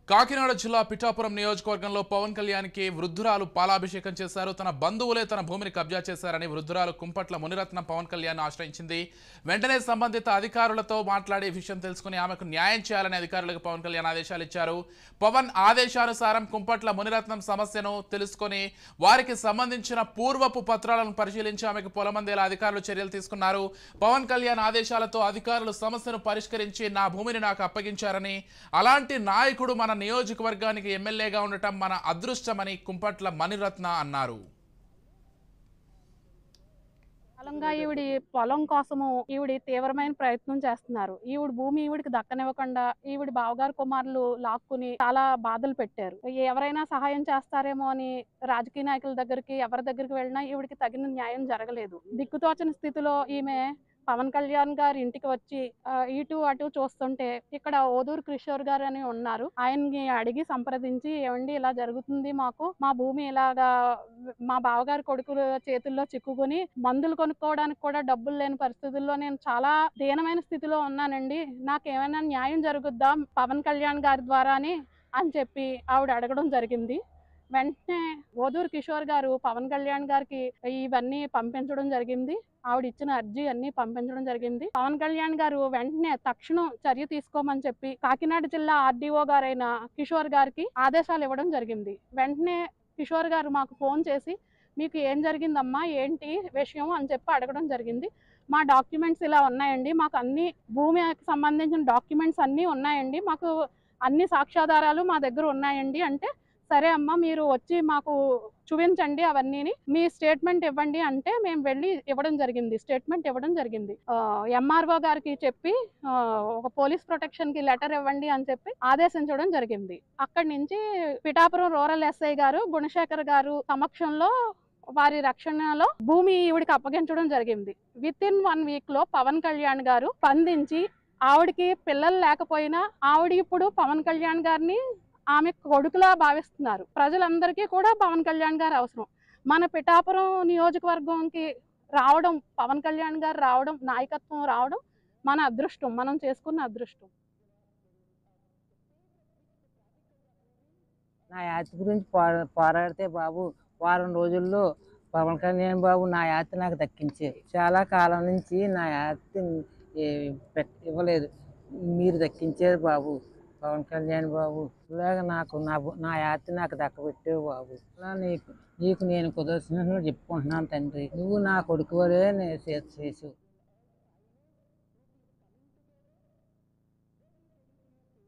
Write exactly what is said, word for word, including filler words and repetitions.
కాకినాడ జిల్లా పిఠాపురం నియోజకవర్గంలో పవన్ కళ్యాణ్కి వృద్ధురాలు పాలాభిషేకం చేశారు. తన బంధువులే తన భూమిని కబ్జా చేశారని వృద్ధురాలు కుంపట్ల మునిరత్నం పవన్ కళ్యాణ్ ఆశ్రయించింది. వెంటనే సంబంధిత అధికారులతో మాట్లాడి విషయం తెలుసుకుని ఆమెకు న్యాయం చేయాలని అధికారులకు పవన్ కళ్యాణ్ ఆదేశాలు ఇచ్చారు. పవన్ ఆదేశానుసారం కుంపట్ల మునిరత్నం సమస్యను తెలుసుకొని వారికి సంబంధించిన పూర్వపు పత్రాలను పరిశీలించి ఆమెకు పొలమందేలా అధికారులు చర్యలు తీసుకున్నారు. పవన్ కళ్యాణ్ ఆదేశాలతో అధికారులు సమస్యను పరిష్కరించి నా భూమిని నాకు అప్పగించారని, అలాంటి నాయకుడు మన నియోజకవర్గానికి ఎమ్మెల్యేగా ఉండటం మన అదృష్టమని కుంపట్ల మణిరత్న అన్నారు. కాలంగా ఈవిడి పొలం కోసము ఈవిడి తీవ్రమైన ప్రయత్నం చేస్తున్నారు. ఈవిడ భూమి ఈవిడికి దక్కనివ్వకుండా ఈవిడి బావగారు కుమారులు లాక్కుని చాలా బాధలు పెట్టారు. ఎవరైనా సహాయం చేస్తారేమో అని రాజకీయ నాయకుల దగ్గరికి ఎవరి దగ్గరికి వెళ్ళినా ఈవిడికి తగిన న్యాయం జరగలేదు. దిక్కుతోచని స్థితిలో ఈమె పవన్ కళ్యాణ్ గారి ఇంటికి వచ్చి ఇటు అటు చూస్తుంటే ఇక్కడ ఓదూరు కిషోర్ గారు అని ఉన్నారు. ఆయన్ని అడిగి సంప్రదించి, ఏమండి ఇలా జరుగుతుంది, మాకు మా భూమి ఇలాగా మా బావగారి కొడుకుల చేతుల్లో చిక్కుకుని మందులు కొనుక్కోవడానికి కూడా డబ్బులు లేని పరిస్థితుల్లో నేను చాలా దీనమైన స్థితిలో ఉన్నానండి, నాకేమైనా న్యాయం జరుగుద్దా పవన్ కళ్యాణ్ గారి ద్వారా అని అని చెప్పి ఆవిడ అడగడం జరిగింది. వెంటనే ఓదూరు కిషోర్ గారు పవన్ కళ్యాణ్ గారికి ఇవన్నీ పంపించడం జరిగింది. ఆవిడ ఇచ్చిన అర్జీ అన్ని పంపించడం జరిగింది. పవన్ కళ్యాణ్ గారు వెంటనే తక్షణం చర్య తీసుకోమని చెప్పి కాకినాడ జిల్లా ఆర్డీఓ గారైన కిషోర్ గారికి ఆదేశాలు ఇవ్వడం జరిగింది. వెంటనే కిషోర్ గారు మాకు ఫోన్ చేసి, మీకు ఏం జరిగిందమ్మా, ఏంటి విషయం అని చెప్పి అడగడం జరిగింది. మా డాక్యుమెంట్స్ ఇలా ఉన్నాయండి, మాకు అన్ని భూమికి సంబంధించిన డాక్యుమెంట్స్ అన్నీ ఉన్నాయండి, మాకు అన్ని సాక్ష్యాధారాలు మా దగ్గర ఉన్నాయండి అంటే, సరే అమ్మ మీరు వచ్చి మాకు చూపించండి అవన్నీ, మీ స్టేట్మెంట్ ఇవ్వండి అంటే మేము వెళ్ళి ఇవ్వడం జరిగింది. స్టేట్మెంట్ ఇవ్వడం జరిగింది. ఎంఆర్ఓ గారికి చెప్పి ఒక పోలీస్ ప్రొటెక్షన్ కి లెటర్ ఇవ్వండి అని చెప్పి ఆదేశించడం జరిగింది. అక్కడి నుంచి పిఠాపురం రూరల్ ఎస్ఐ గారు గుణశేఖర్ గారు సమక్షంలో వారి రక్షణలో భూమి ఈవిడికి అప్పగించడం జరిగింది. విత్ ఇన్ వన్ వీక్ లో పవన్ కళ్యాణ్ గారు స్పందించి, ఆవిడికి పిల్లలు లేకపోయినా ఆవిడ ఇప్పుడు పవన్ కళ్యాణ్ గారిని ఆమె కొడుకులా భావిస్తున్నారు. ప్రజలందరికీ కూడా పవన్ కళ్యాణ్ గారు అవసరం. మన పిఠాపురం నియోజకవర్గంకి రావడం, పవన్ కళ్యాణ్ గారు రావడం, నాయకత్వం రావడం మన అదృష్టం, మనం చేసుకున్న అదృష్టం. నా యాత్ర గురించి పోరాడితే బాబు వారం రోజుల్లో పవన్ కళ్యాణ్ బాబు నా యాత్ర నాకు దక్కించారు. చాలా కాలం నుంచి నా యాత్ర ఇవ్వలేదు, మీరు దక్కించారు బాబు పవన్ కళ్యాణ్ బాబు. ఇలాగ నాకు నా నా యాత్ర నాకు దక్కబెట్టావు బాబు. అలా నీకు నీకు నేను కుదర్శనలు చెప్పుకుంటున్నాను తండ్రి, నువ్వు నా కొడుకు వరే నేను చేసు.